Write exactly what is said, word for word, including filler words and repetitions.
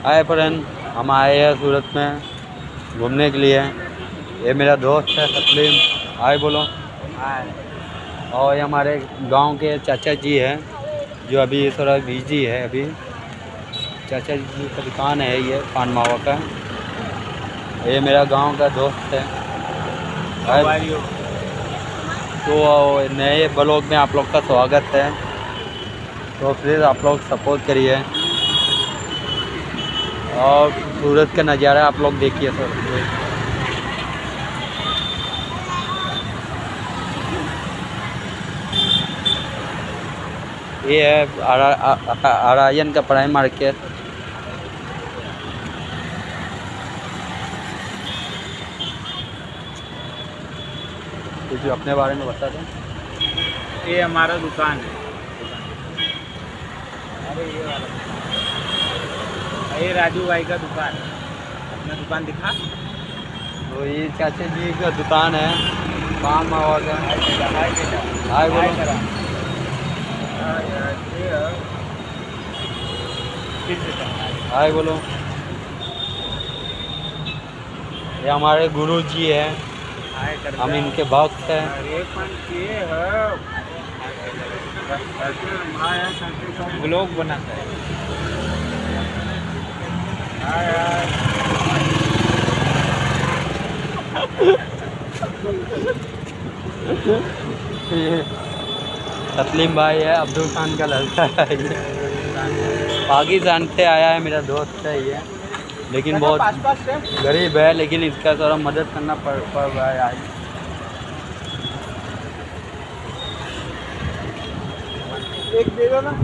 Hi friend, हम आए हैं सूरत में घूमने के लिए। ये मेरा दोस्त है तस्लीम। हाय बोलो। हाय। और ये हमारे गांव के चाचा जी हैं जो अभी थोड़ा बिजी है। अभी चाचा जी का दुकान है ये पान मावा का। ये मेरा गांव का दोस्त है। तो नए ब्लॉग में आप लोग का स्वागत है। तो प्लीज़ आप लोग सपोर्ट करिए और सूरत का नज़ारा आप लोग देखिए सर। ये है आरायन का प्राइम मार्केट। कुछ अपने बारे में बता दें। ये हमारा दुकान है। अरे ये वाला ये राजू भाई का दुकान है। अपना दुकान दिखा। तो ये चाचा जी का दुकान है पान मावा का। हाय बोलो। हाय बोलो। ये हमारे गुरु जी हैं, हम इनके भक्त हैं। ब्लॉग बनाता है। तस्लीम भाई है, अब्दुल खान का लड़का है ये। पाकिस्तान से आया है, मेरा दोस्त है ये, लेकिन बहुत गरीब है, लेकिन इसका थोड़ा मदद करना पड़ पड़ रहा है आज। एक दे दो ना।